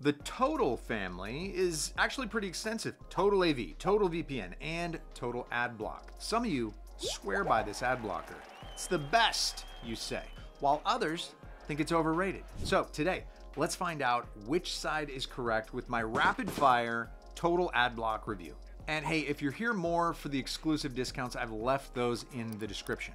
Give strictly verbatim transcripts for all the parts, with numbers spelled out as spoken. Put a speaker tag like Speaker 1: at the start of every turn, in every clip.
Speaker 1: The Total family is actually pretty extensive. TotalAV, TotalVPN, and Total AdBlock. Some of you swear by this ad blocker. It's the best, you say, while others think it's overrated. So today, let's find out which side is correct with my rapid fire Total AdBlock review. And hey, if you're here more for the exclusive discounts, I've left those in the description.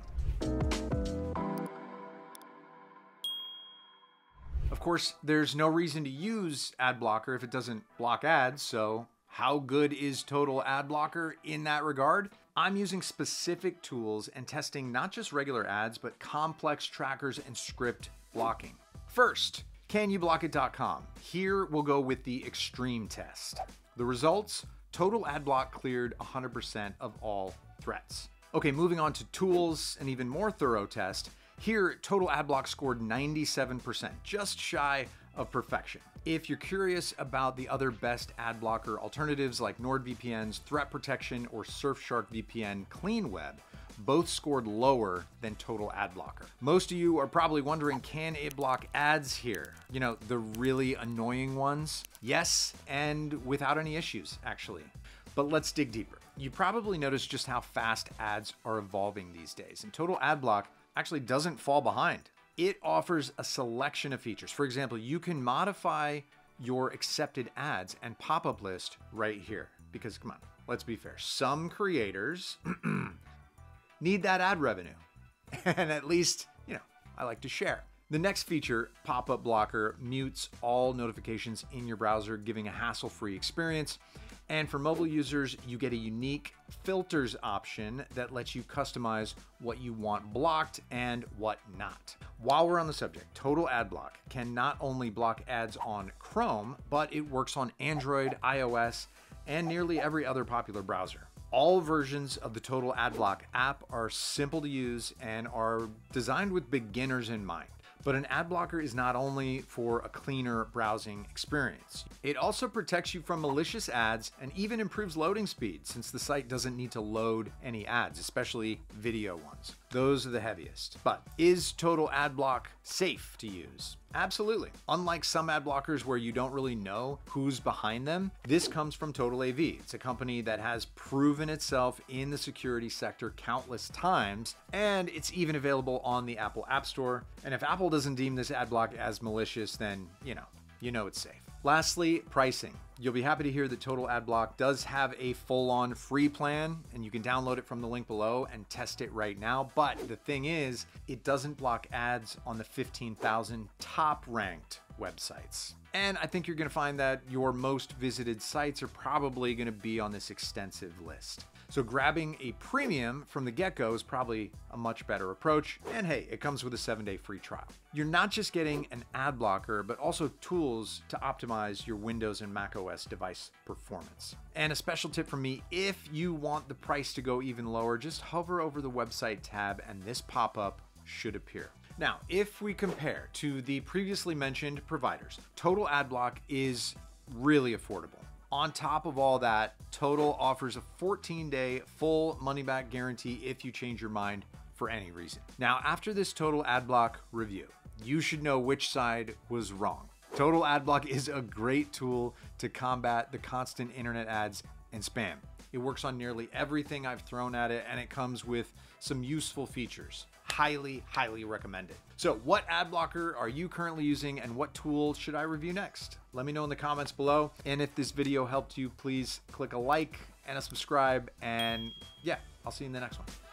Speaker 1: Of course, there's no reason to use AdBlocker if it doesn't block ads, so how good is Total AdBlocker in that regard? I'm using specific tools and testing not just regular ads, but complex trackers and script blocking. First, Can You Block It dot com. Here we'll go with the extreme test. The results, Total AdBlock cleared one hundred percent of all threats. Okay, moving on to Toolz, an even more thorough test. Here, Total AdBlock scored ninety-seven percent, just shy of perfection. If you're curious about the other best ad blocker alternatives like NordVPN's Threat Protection or Surfshark V P N CleanWeb, both scored lower than Total AdBlocker. Most of you are probably wondering, can it block ads here? You know, the really annoying ones? Yes, and without any issues, actually. But let's dig deeper. You probably noticed just how fast ads are evolving these days, and Total AdBlock actually doesn't fall behind. It offers a selection of features. For example, you can modify your accepted ads and pop-up list right here. Because come on, let's be fair. Some creators need that ad revenue. And at least, you know, I like to share. The next feature, Pop-Up Blocker, mutes all notifications in your browser, giving a hassle-free experience. And for mobile users, you get a unique filters option that lets you customize what you want blocked and what not. While we're on the subject, Total AdBlock can not only block ads on Chrome, but it works on Android, iOS, and nearly every other popular browser. All versions of the Total AdBlock app are simple to use and are designed with beginners in mind. But an ad blocker is not only for a cleaner browsing experience. It also protects you from malicious ads and even improves loading speed since the site doesn't need to load any ads, especially video ones. Those are the heaviest. But is Total AdBlock safe to use? Absolutely. Unlike some ad blockers where you don't really know who's behind them, this comes from TotalAV. It's a company that has proven itself in the security sector countless times, and it's even available on the Apple App Store. And if Apple doesn't deem this ad block as malicious, then, you know, you know it's safe. Lastly, pricing. You'll be happy to hear that Total AdBlock does have a full-on free plan, and you can download it from the link below and test it right now. But the thing is, it doesn't block ads on the fifteen thousand top-ranked websites. And I think you're going to find that your most visited sites are probably going to be on this extensive list. So grabbing a premium from the get-go is probably a much better approach. And hey, it comes with a seven day free trial. You're not just getting an ad blocker, but also tools to optimize your Windows and macOS device performance. And a special tip from me, if you want the price to go even lower, just hover over the website tab and this pop-up should appear. Now, if we compare to the previously mentioned providers, Total AdBlock is really affordable. On top of all that, Total offers a fourteen day full money-back guarantee if you change your mind for any reason. Now, after this Total AdBlock review, you should know which side was wrong. Total AdBlock is a great tool to combat the constant internet ads and spam. It works on nearly everything I've thrown at it, and it comes with some useful features. Highly, highly recommend it. So what ad blocker are you currently using, and what tool should I review next? Let me know in the comments below. And if this video helped you, please click a like and a subscribe. And yeah, I'll see you in the next one.